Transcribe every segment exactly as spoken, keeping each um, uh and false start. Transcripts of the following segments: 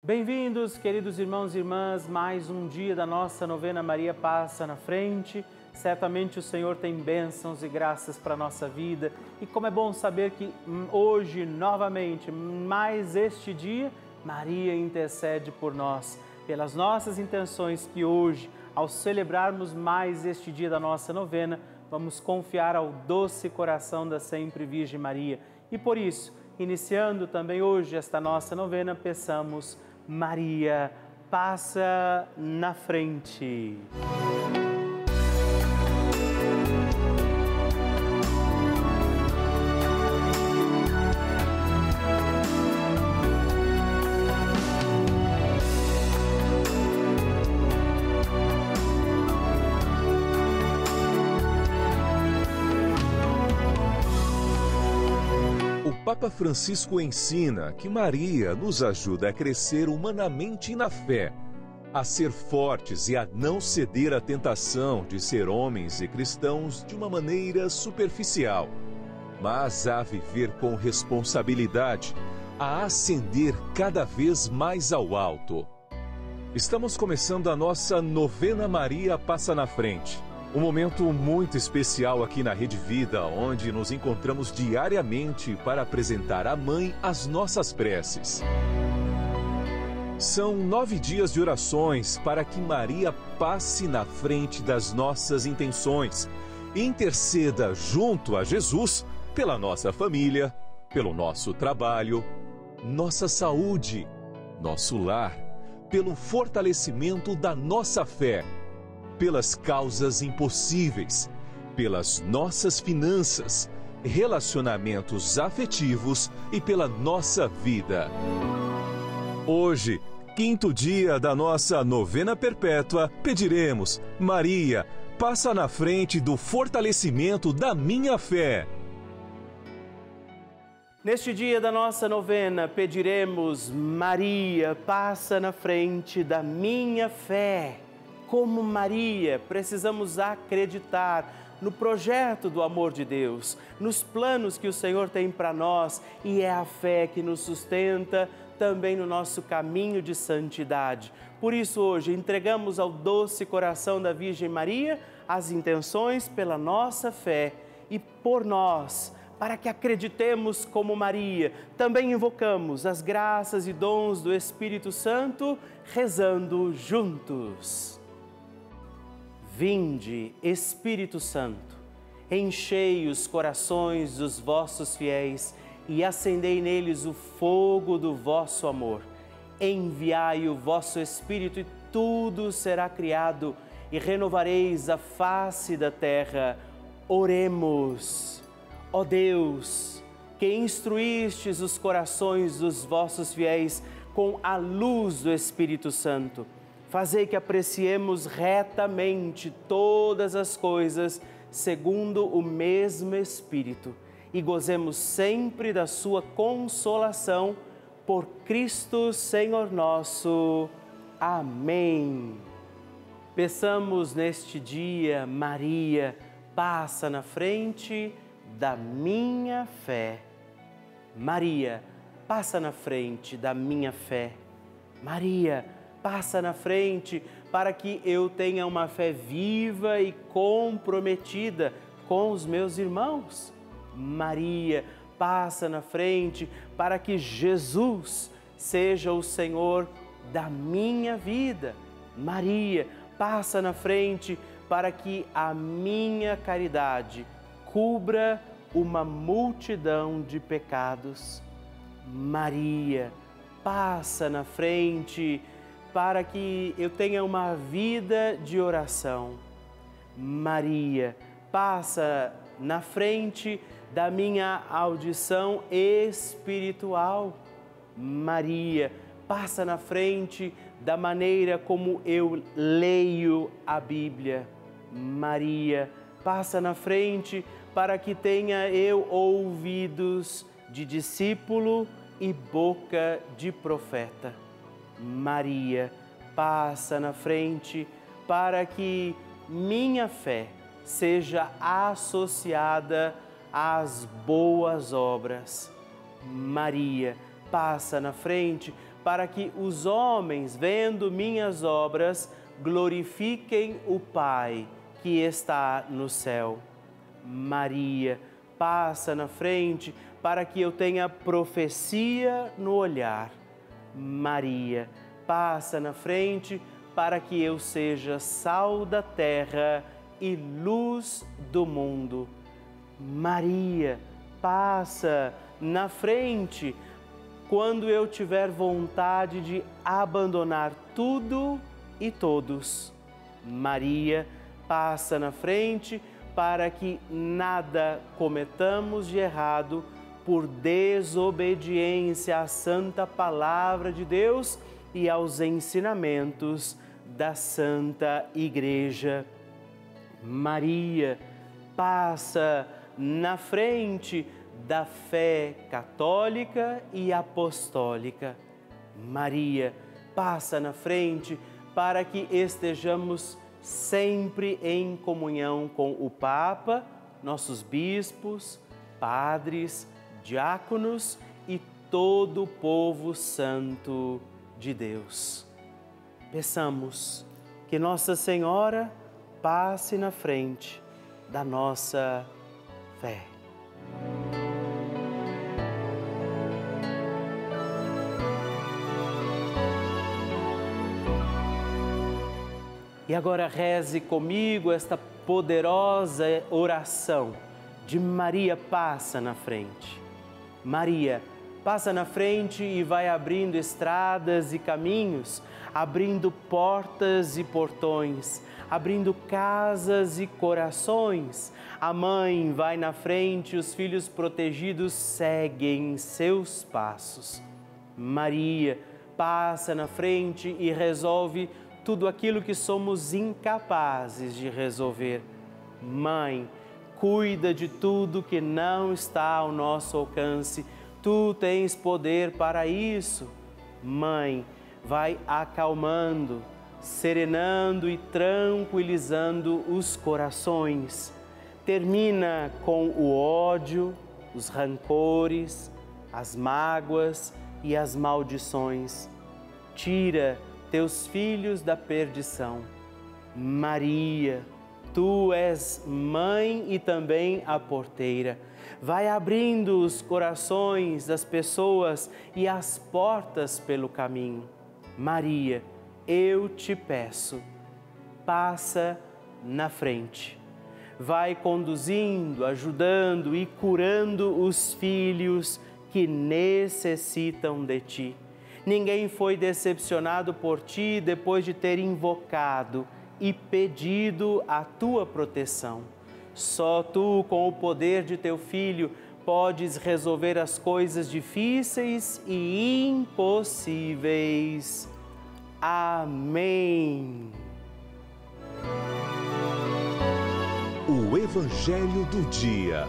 Bem-vindos, queridos irmãos e irmãs, mais um dia da nossa novena Maria Passa na Frente. Certamente o Senhor tem bênçãos e graças para a nossa vida. E como é bom saber que hoje, novamente, mais este dia, Maria intercede por nós, pelas nossas intenções que hoje, ao celebrarmos mais este dia da nossa novena, vamos confiar ao doce coração da sempre Virgem Maria. E por isso, iniciando também hoje esta nossa novena, peçamos: Maria, passa na frente. O Papa Francisco ensina que Maria nos ajuda a crescer humanamente na fé, a ser fortes e a não ceder à tentação de ser homens e cristãos de uma maneira superficial, mas a viver com responsabilidade, a ascender cada vez mais ao alto. Estamos começando a nossa novena Maria Passa na Frente. Um momento muito especial aqui na Rede Vida, onde nos encontramos diariamente para apresentar à Mãe as nossas preces. São nove dias de orações para que Maria passe na frente das nossas intenções e interceda junto a Jesus pela nossa família, pelo nosso trabalho, nossa saúde, nosso lar, pelo fortalecimento da nossa fé, pelas causas impossíveis, pelas nossas finanças, relacionamentos afetivos e pela nossa vida. Hoje, quinto dia da nossa novena perpétua, pediremos: Maria, passa na frente do fortalecimento da minha fé. Neste dia da nossa novena, pediremos: Maria, passa na frente da minha fé. Como Maria, precisamos acreditar no projeto do amor de Deus, nos planos que o Senhor tem para nós, e é a fé que nos sustenta também no nosso caminho de santidade. Por isso, hoje, entregamos ao doce coração da Virgem Maria as intenções pela nossa fé e por nós, para que acreditemos como Maria. Também invocamos as graças e dons do Espírito Santo, rezando juntos. Vinde, Espírito Santo, enchei os corações dos vossos fiéis e acendei neles o fogo do vosso amor. Enviai o vosso Espírito e tudo será criado e renovareis a face da terra. Oremos. Ó Deus, que instruístes os corações dos vossos fiéis com a luz do Espírito Santo, fazei que apreciemos retamente todas as coisas segundo o mesmo Espírito e gozemos sempre da sua consolação por Cristo Senhor nosso. Amém. Peçamos neste dia: Maria, passa na frente da minha fé. Maria, passa na frente da minha fé. Maria, passa na frente para que eu tenha uma fé viva e comprometida com os meus irmãos. Maria, passa na frente para que Jesus seja o Senhor da minha vida. Maria, passa na frente para que a minha caridade cubra uma multidão de pecados. Maria, passa na frente para que eu tenha uma vida de oração. Maria, passa na frente da minha audição espiritual. Maria, passa na frente da maneira como eu leio a Bíblia. Maria, passa na frente para que tenha eu ouvidos de discípulo e boca de profeta. Maria, passa na frente para que minha fé seja associada às boas obras. Maria, passa na frente para que os homens, vendo minhas obras, glorifiquem o Pai que está no céu. Maria, passa na frente para que eu tenha profecia no olhar. Maria, passa na frente para que eu seja sal da terra e luz do mundo. Maria, passa na frente quando eu tiver vontade de abandonar tudo e todos. Maria, passa na frente para que nada cometamos de errado por desobediência à santa palavra de Deus e aos ensinamentos da Santa Igreja. Maria, passa na frente da fé católica e apostólica. Maria, passa na frente para que estejamos sempre em comunhão com o Papa, nossos bispos, padres, diáconos e todo o povo santo de Deus. Peçamos que Nossa Senhora passe na frente da nossa fé. E agora reze comigo esta poderosa oração de Maria passa na frente. Maria passa na frente e vai abrindo estradas e caminhos, abrindo portas e portões, abrindo casas e corações. A mãe vai na frente, os filhos protegidos seguem seus passos. Maria passa na frente e resolve tudo aquilo que somos incapazes de resolver. Mãe, cuida de tudo que não está ao nosso alcance. Tu tens poder para isso. Mãe, vai acalmando, serenando e tranquilizando os corações. Termina com o ódio, os rancores, as mágoas e as maldições. Tira teus filhos da perdição. Maria, tu és mãe e também a porteira. Vai abrindo os corações das pessoas e as portas pelo caminho. Maria, eu te peço, passa na frente. Vai conduzindo, ajudando e curando os filhos que necessitam de ti. Ninguém foi decepcionado por ti depois de ter invocado e pedido a tua proteção. Só tu, com o poder de teu Filho, podes resolver as coisas difíceis e impossíveis. Amém. O Evangelho do Dia.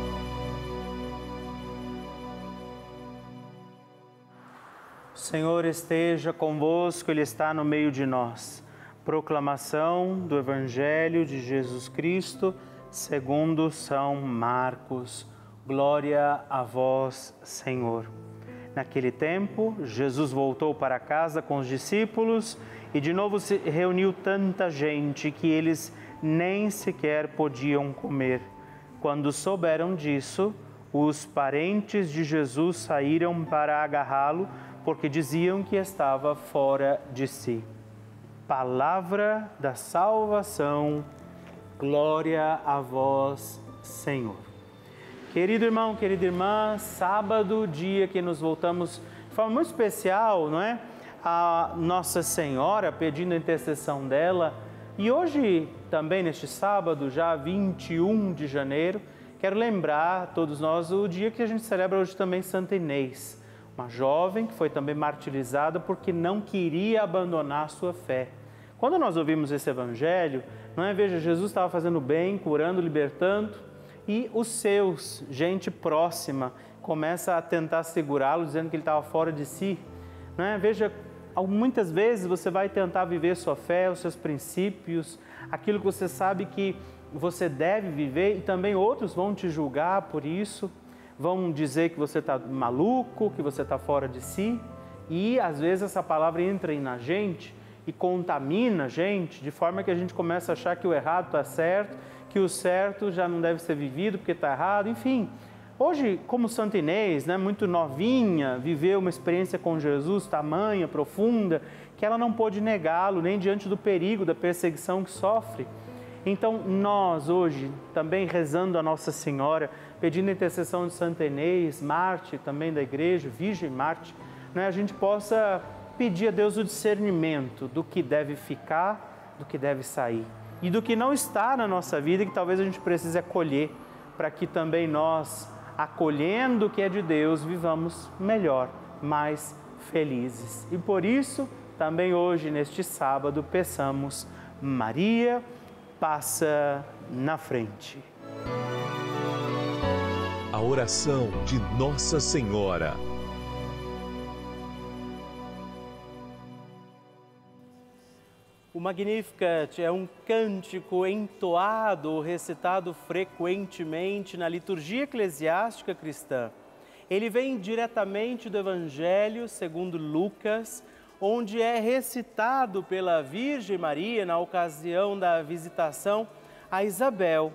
O Senhor esteja convosco, Ele está no meio de nós. Proclamação do Evangelho de Jesus Cristo, segundo São Marcos. Glória a vós, Senhor. Naquele tempo, Jesus voltou para casa com os discípulos e de novo se reuniu tanta gente que eles nem sequer podiam comer. Quando souberam disso, os parentes de Jesus saíram para agarrá-lo, porque diziam que estava fora de si. Palavra da salvação, glória a vós, Senhor. Querido irmão, querida irmã, sábado, dia que nos voltamos de forma muito especial, não é? A Nossa Senhora, pedindo a intercessão dela. E hoje, também neste sábado, já vinte e um de janeiro, quero lembrar a todos nós o dia que a gente celebra hoje também Santa Inês, uma jovem que foi também martirizada porque não queria abandonar a sua fé. Quando nós ouvimos esse evangelho, não é? Veja, Jesus estava fazendo bem, curando, libertando, e os seus, gente próxima, começa a tentar segurá-lo, dizendo que ele estava fora de si. Não é? Veja, muitas vezes você vai tentar viver sua fé, os seus princípios, aquilo que você sabe que você deve viver, e também outros vão te julgar por isso, vão dizer que você está maluco, que você está fora de si. E às vezes essa palavra entra na gente e contamina a gente, de forma que a gente começa a achar que o errado está certo, que o certo já não deve ser vivido porque está errado, enfim. Hoje, como Santa Inês, né, muito novinha, viveu uma experiência com Jesus tamanha, profunda, que ela não pôde negá-lo, nem diante do perigo, da perseguição que sofre. Então, nós hoje, também rezando a Nossa Senhora, pedindo a intercessão de Santa Inês, Marte também da Igreja, Virgem Marte, né, a gente possa pedir a Deus o discernimento do que deve ficar, do que deve sair. E do que não está na nossa vida e que talvez a gente precise acolher, para que também nós, acolhendo o que é de Deus, vivamos melhor, mais felizes. E por isso, também hoje, neste sábado, peçamos: Maria, passa na frente. A oração de Nossa Senhora. O Magnificat é um cântico entoado ou recitado frequentemente na liturgia eclesiástica cristã. Ele vem diretamente do Evangelho segundo Lucas, onde é recitado pela Virgem Maria na ocasião da visitação a Isabel.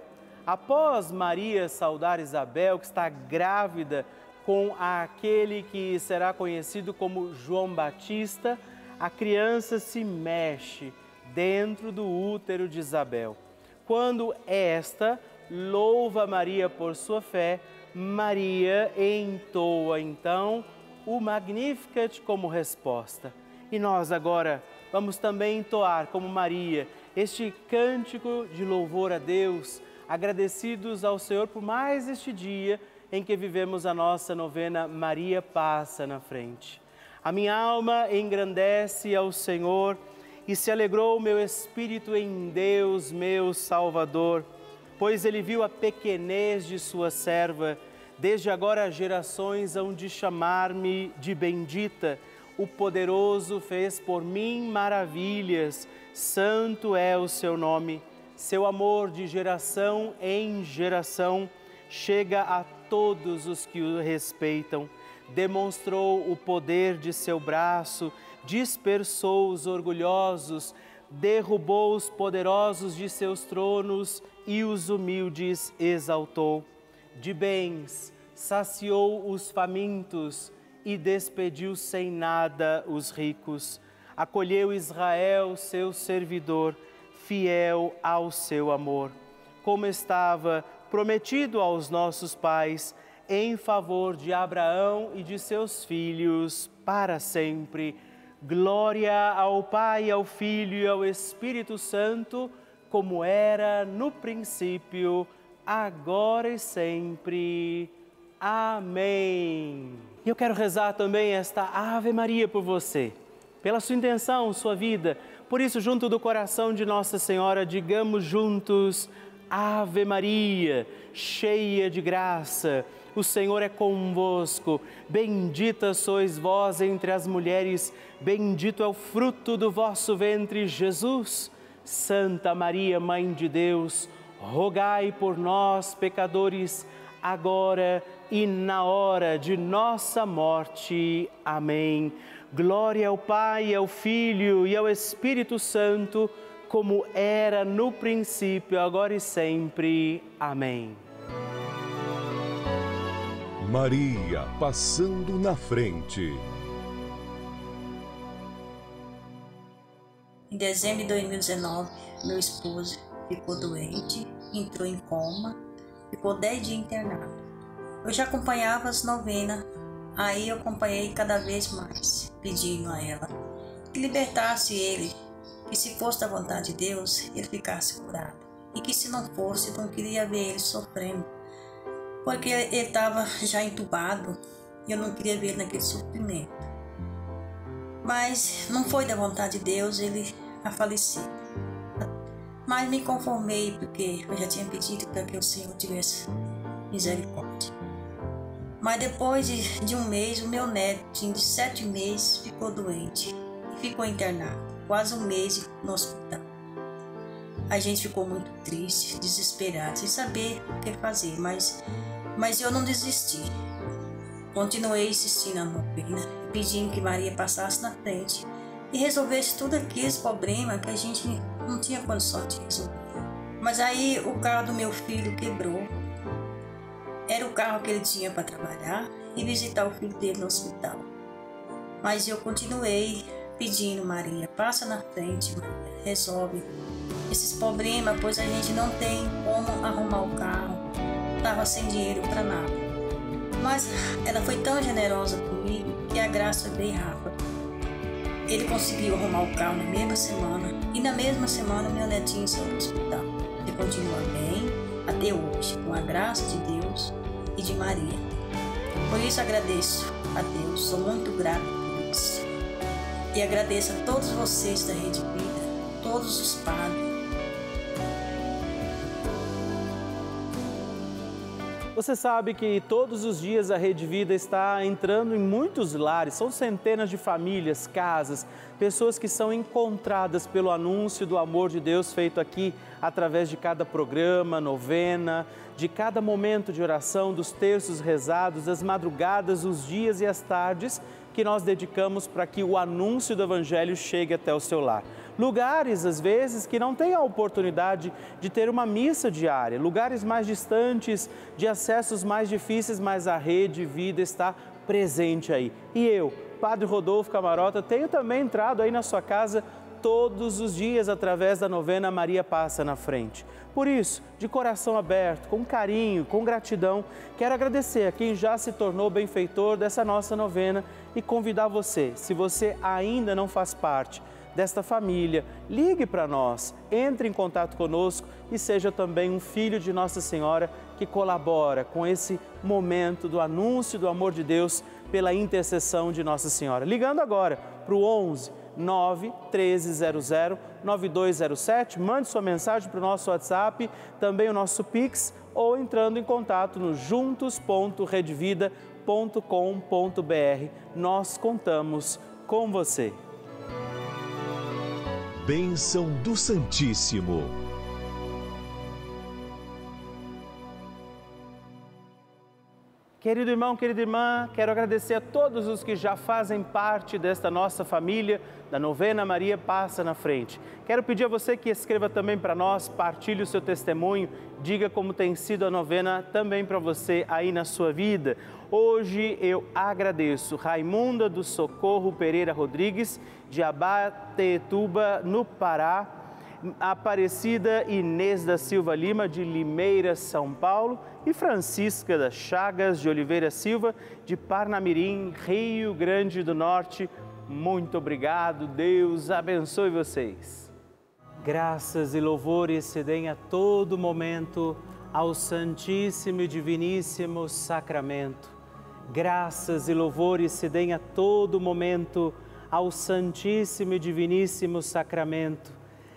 Após Maria saudar Isabel, que está grávida com aquele que será conhecido como João Batista, a criança se mexe dentro do útero de Isabel. Quando esta louva Maria por sua fé, Maria entoa então o Magnificat como resposta. E nós agora vamos também entoar como Maria este cântico de louvor a Deus, agradecidos ao Senhor por mais este dia em que vivemos a nossa novena Maria Passa na Frente. A minha alma engrandece ao Senhor e se alegrou o meu espírito em Deus, meu Salvador, pois Ele viu a pequenez de sua serva. Desde agora as gerações hão de chamar-me de bendita. O poderoso fez por mim maravilhas, santo é o seu nome. Seu amor de geração em geração chega a todos os que o respeitam. Demonstrou o poder de seu braço, dispersou os orgulhosos, derrubou os poderosos de seus tronos e os humildes exaltou. De bens saciou os famintos e despediu sem nada os ricos. Acolheu Israel, seu servidor, fiel ao seu amor, como estava prometido aos nossos pais, em favor de Abraão e de seus filhos para sempre. Glória ao Pai, ao Filho e ao Espírito Santo, como era no princípio, agora e sempre. Amém. E eu quero rezar também esta Ave Maria por você, pela sua intenção, sua vida. Por isso, junto do coração de Nossa Senhora, digamos juntos: Ave Maria, cheia de graça, o Senhor é convosco. Bendita sois vós entre as mulheres, bendito é o fruto do vosso ventre, Jesus. Santa Maria, Mãe de Deus, rogai por nós, pecadores, agora e na hora de nossa morte. Amém. Glória ao Pai, ao Filho e ao Espírito Santo, como era no princípio, agora e sempre. Amém. Maria passando na frente. Em dezembro de dois mil e dezenove, meu esposo ficou doente, entrou em coma, ficou dez dias internado. Eu já acompanhava as novenas, aí eu acompanhei cada vez mais, pedindo a ela que libertasse ele, que se fosse da vontade de Deus, ele ficasse curado. E que se não fosse, não queria ver ele sofrendo, porque ele estava já entubado e eu não queria ver ele naquele sofrimento. Mas não foi da vontade de Deus ele a falecer. Mas me conformei, porque eu já tinha pedido para que o Senhor tivesse misericórdia. Mas depois de, de um mês, o meu neto, de sete meses, ficou doente e ficou internado, quase um mês no hospital. A gente ficou muito triste, desesperado, sem saber o que fazer, mas, mas eu não desisti. continuei assistindo a novena, pedindo que Maria passasse na frente e resolvesse tudo aqueles problemas que a gente não tinha condição de resolver. Mas aí o carro do meu filho quebrou. Era o carro que ele tinha para trabalhar e visitar o filho dele no hospital. Mas eu continuei pedindo: Maria, passa na frente, Maria, resolve esses problemas, pois a gente não tem como arrumar o carro. Estava sem dinheiro para nada. Mas ela foi tão generosa comigo que a graça veio rápida. Ele conseguiu arrumar o carro na mesma semana e na mesma semana meu netinho saiu do hospital. Ele continua bem até hoje, com a graça de Deus e de Maria. Por isso agradeço a Deus, sou muito grata por isso. E agradeço a todos vocês da Rede Vida, todos os padres. Você sabe que todos os dias a Rede Vida está entrando em muitos lares, são centenas de famílias, casas, pessoas que são encontradas pelo anúncio do amor de Deus feito aqui através de cada programa, novena, de cada momento de oração, dos terços rezados, das madrugadas, os dias e as tardes que nós dedicamos para que o anúncio do Evangelho chegue até o seu lar. Lugares, às vezes, que não têm a oportunidade de ter uma missa diária, lugares mais distantes, de acessos mais difíceis, mas a Rede Vida está presente aí. E eu, Padre Rodolfo Camarota, tenho também entrado aí na sua casa todos os dias através da novena Maria Passa na Frente. Por isso, de coração aberto, com carinho, com gratidão, quero agradecer a quem já se tornou benfeitor dessa nossa novena e convidar você, se você ainda não faz parte desta família, ligue para nós, entre em contato conosco e seja também um filho de Nossa Senhora que colabora com esse momento do anúncio do amor de Deus pela intercessão de Nossa Senhora. Ligando agora para o onze, nove, treze zero zero, nove dois zero sete, mande sua mensagem para o nosso WhatsApp, também o nosso Pix, ou entrando em contato no juntos ponto redvida ponto com ponto br. Nós contamos com você. Bênção do Santíssimo. Querido irmão, querida irmã, quero agradecer a todos os que já fazem parte desta nossa família, da novena Maria Passa na Frente. Quero pedir a você que escreva também para nós, partilhe o seu testemunho, diga como tem sido a novena também para você aí na sua vida. Hoje eu agradeço Raimunda do Socorro Pereira Rodrigues, de Abatetuba, no Pará, Aparecida Inês da Silva Lima, de Limeira, São Paulo, e Francisca das Chagas de Oliveira Silva, de Parnamirim, Rio Grande do Norte. Muito obrigado, Deus abençoe vocês. Graças e louvores se deem a todo momento ao Santíssimo e Diviníssimo Sacramento. Graças e louvores se deem a todo momento ao Santíssimo e Diviníssimo Sacramento.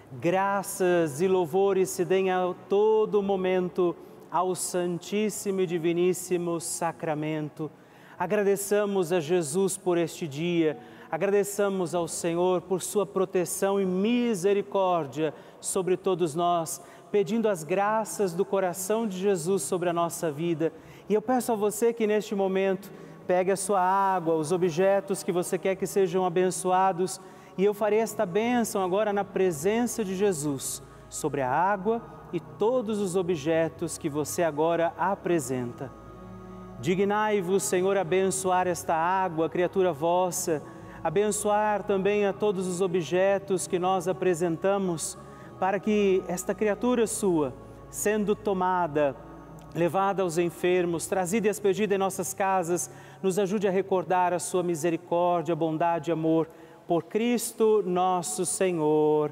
Graças e louvores se deem a todo momento ao Santíssimo e Diviníssimo Sacramento. Agradeçamos a Jesus por este dia, agradeçamos ao Senhor por sua proteção e misericórdia sobre todos nós, pedindo as graças do coração de Jesus sobre a nossa vida. E eu peço a você que neste momento pegue a sua água, os objetos que você quer que sejam abençoados, e eu farei esta bênção agora na presença de Jesus, sobre a água e todos os objetos que você agora apresenta. Dignai-vos, Senhor, abençoar esta água, criatura vossa, abençoar também a todos os objetos que nós apresentamos, para que esta criatura sua, sendo tomada, levada aos enfermos, trazida e expedida em nossas casas, nos ajude a recordar a sua misericórdia, bondade e amor, por Cristo nosso Senhor.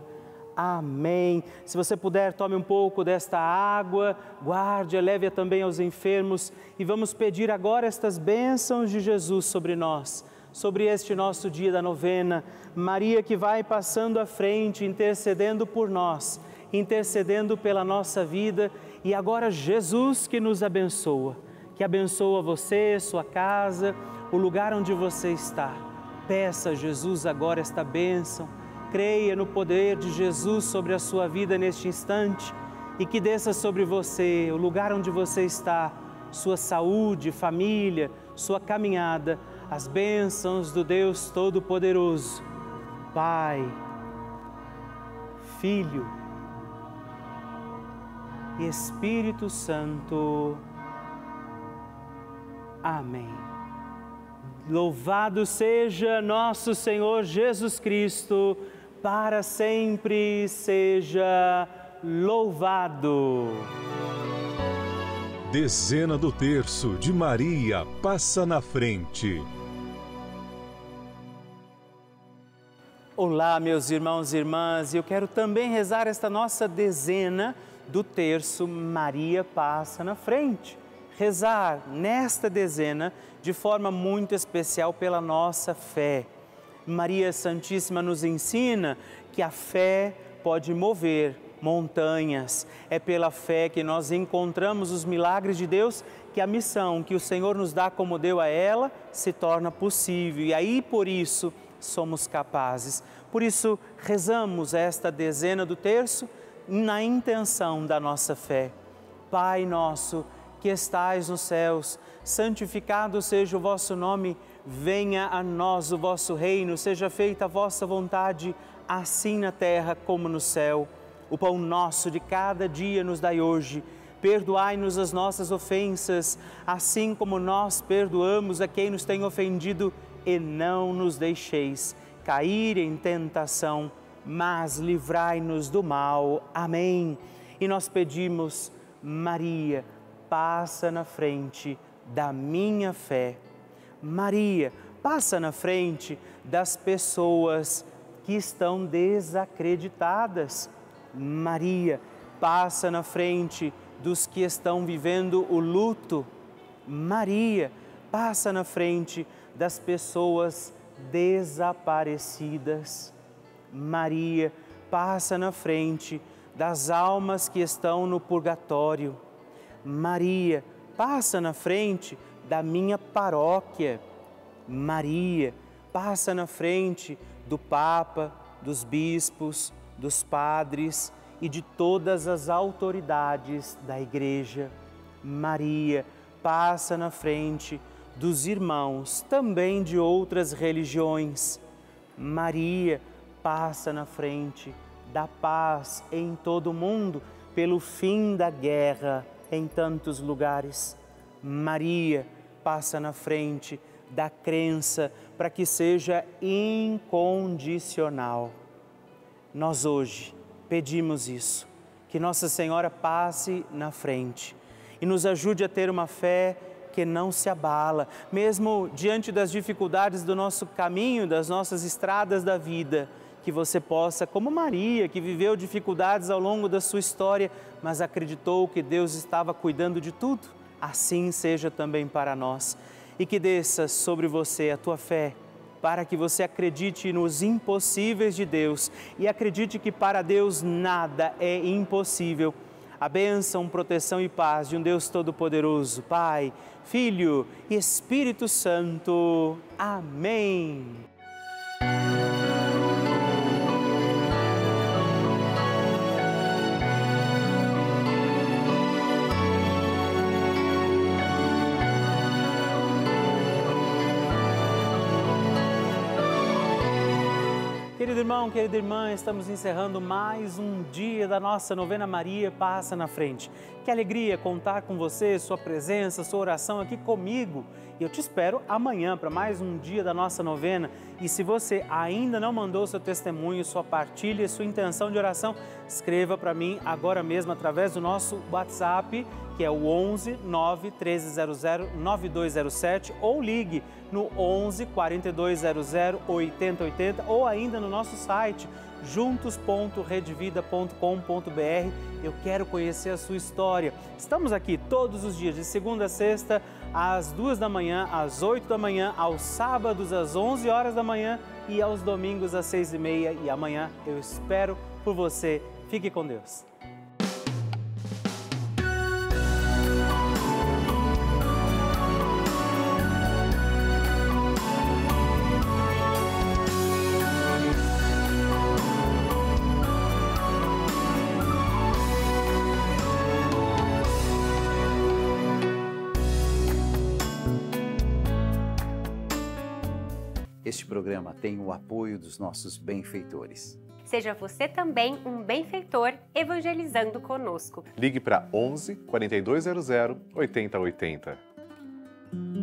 Amém. Se você puder, tome um pouco desta água, guarde, leve-a também aos enfermos e vamos pedir agora estas bênçãos de Jesus sobre nós, sobre este nosso dia da novena. Maria que vai passando à frente, intercedendo por nós, intercedendo pela nossa vida, e agora Jesus que nos abençoa, que abençoa você, sua casa, o lugar onde você está. Peça a Jesus agora esta bênção, creia no poder de Jesus sobre a sua vida neste instante e que desça sobre você, o lugar onde você está, sua saúde, família, sua caminhada, as bênçãos do Deus Todo-Poderoso, Pai, Filho e Espírito Santo. Amém. Louvado seja nosso Senhor Jesus Cristo, para sempre seja louvado. Dezena do terço de Maria passa na frente. Olá, meus irmãos e irmãs, eu quero também rezar esta nossa dezena do terço Maria passa na frente. Rezar nesta dezena de forma muito especial pela nossa fé. Maria Santíssima nos ensina que a fé pode mover montanhas. É pela fé que nós encontramos os milagres de Deus, que a missão que o Senhor nos dá como deu a ela se torna possível. E aí, por isso, somos capazes. Por isso, rezamos esta dezena do terço na intenção da nossa fé. Pai nosso, que estais nos céus, santificado seja o vosso nome, venha a nós o vosso reino, seja feita a vossa vontade, assim na terra como no céu. O pão nosso de cada dia nos dai hoje. Perdoai-nos as nossas ofensas, assim como nós perdoamos a quem nos tem ofendido, e não nos deixeis cair em tentação, mas livrai-nos do mal. Amém. E nós pedimos, Maria, passa na frente da minha fé. Maria, passa na frente das pessoas que estão desacreditadas. Maria, passa na frente dos que estão vivendo o luto. Maria, passa na frente das pessoas desaparecidas. Maria, passa na frente das almas que estão no purgatório. Maria, passa na frente da minha paróquia. Maria, passa na frente do Papa, dos bispos, dos padres e de todas as autoridades da Igreja. Maria, passa na frente dos irmãos, também de outras religiões. Maria, passa na frente da paz em todo o mundo, pelo fim da guerra em tantos lugares. Maria, passa na frente da crença para que seja incondicional. Nós hoje pedimos isso, que Nossa Senhora passe na frente e nos ajude a ter uma fé que não se abala, mesmo diante das dificuldades do nosso caminho, das nossas estradas da vida, que você possa, como Maria, que viveu dificuldades ao longo da sua história, mas acreditou que Deus estava cuidando de tudo, assim seja também para nós. E que desça sobre você a tua fé, para que você acredite nos impossíveis de Deus e acredite que para Deus nada é impossível. A bênção, proteção e paz de um Deus Todo-Poderoso, Pai, Filho e Espírito Santo. Amém. Querido irmão, querida irmã, estamos encerrando mais um dia da nossa novena Maria Passa na Frente. Que alegria contar com você, sua presença, sua oração aqui comigo. E eu te espero amanhã para mais um dia da nossa novena. E se você ainda não mandou seu testemunho, sua partilha, sua intenção de oração, escreva para mim agora mesmo através do nosso WhatsApp, que é o onze, nove, treze zero zero, nove dois zero sete, ou ligue no onze, quarenta e dois zero zero, oitenta oitenta, ou ainda no nosso site juntos ponto redvida ponto com ponto br. Eu quero conhecer a sua história. Estamos aqui todos os dias, de segunda a sexta, às duas da manhã, às oito da manhã, aos sábados às onze horas da manhã e aos domingos às seis e meia. E amanhã eu espero por você. Fique com Deus. Este programa tem o apoio dos nossos benfeitores. Seja você também um benfeitor evangelizando conosco. Ligue para onze, quarenta e dois zero zero, oitenta oitenta.